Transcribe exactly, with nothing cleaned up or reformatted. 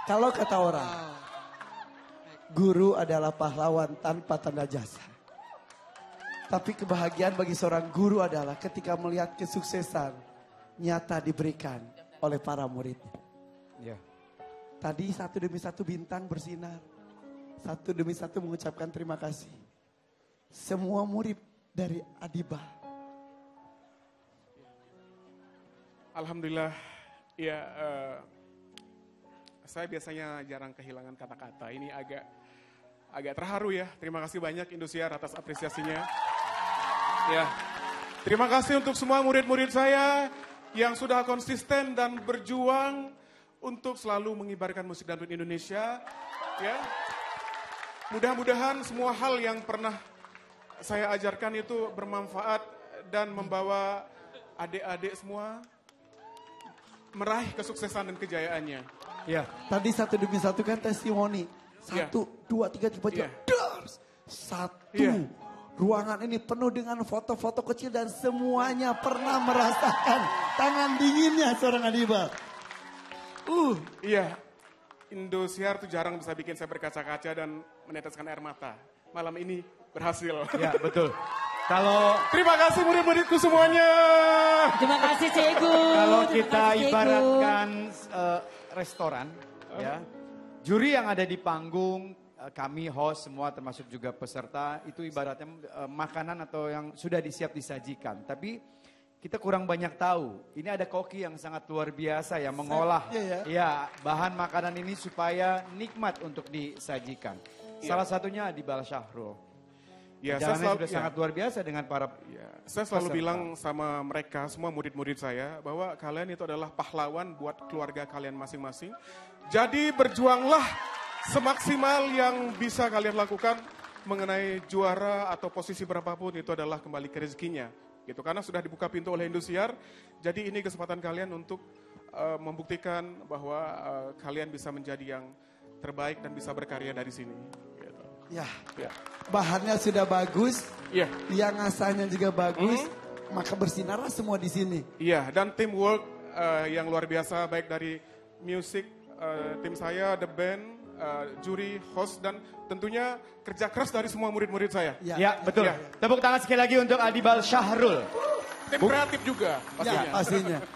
Kalau kata orang, guru adalah pahlawan tanpa tanda jasa. Tapi kebahagiaan bagi seorang guru adalah ketika melihat kesuksesan nyata diberikan oleh para murid. Ya. Tadi satu demi satu bintang bersinar. Satu demi satu mengucapkan terima kasih. Semua murid dari Adiba. Alhamdulillah, ya uh, saya biasanya jarang kehilangan kata-kata. Ini agak agak terharu ya. Terima kasih banyak Indosiar atas apresiasinya. Ya, terima kasih untuk semua murid-murid saya yang sudah konsisten dan berjuang untuk selalu mengibarkan musik dangdut Indonesia. Ya, mudah-mudahan semua hal yang pernah saya ajarkan itu bermanfaat dan membawa adik-adik semua meraih kesuksesan dan kejayaannya. Ya. Tadi satu demi satu kan testimoni. Satu, ya. dua, tiga, tiga, tiga. Ya. Satu. Ya. Ruangan ini penuh dengan foto-foto kecil dan semuanya pernah merasakan tangan dinginnya seorang Adiba. Uh, iya. Indosiar tuh jarang bisa bikin saya berkaca-kaca dan meneteskan air mata. Malam ini berhasil. Ya, betul. Kalau terima kasih murid-muridku semuanya. Terima kasih Cikgu. Kalau Terima kita kasih, ibaratkan uh, restoran, uh. ya, juri yang ada di panggung, uh, kami host semua termasuk juga peserta itu ibaratnya uh, makanan atau yang sudah disiap disajikan. Tapi kita kurang banyak tahu. Ini ada koki yang sangat luar biasa yang mengolah ya, ya. ya bahan makanan ini supaya nikmat untuk disajikan. Ya. Salah satunya di Bal Syahrul. Ya, saya selalu, sudah ya. sangat luar biasa dengan para ya, saya selalu peserta. bilang sama mereka, semua murid-murid saya, bahwa kalian itu adalah pahlawan buat keluarga kalian masing-masing. Jadi berjuanglah semaksimal yang bisa kalian lakukan mengenai juara atau posisi berapapun, itu adalah kembali ke rezekinya. Gitu, karena sudah dibuka pintu oleh Indosiar, jadi ini kesempatan kalian untuk uh, membuktikan bahwa uh, kalian bisa menjadi yang terbaik dan bisa berkarya dari sini. Ya, ya, bahannya sudah bagus, ya. Yang ngasahnya juga bagus, hmm. maka bersinarlah semua di sini. Iya, dan teamwork uh, yang luar biasa baik dari musik, uh, tim saya, the band, uh, juri, host, dan tentunya kerja keras dari semua murid-murid saya. Ya, ya betul. Ya. Tepuk tangan sekali lagi untuk Adi Bal Syahrul. Tim kreatif juga pastinya. Ya, pastinya.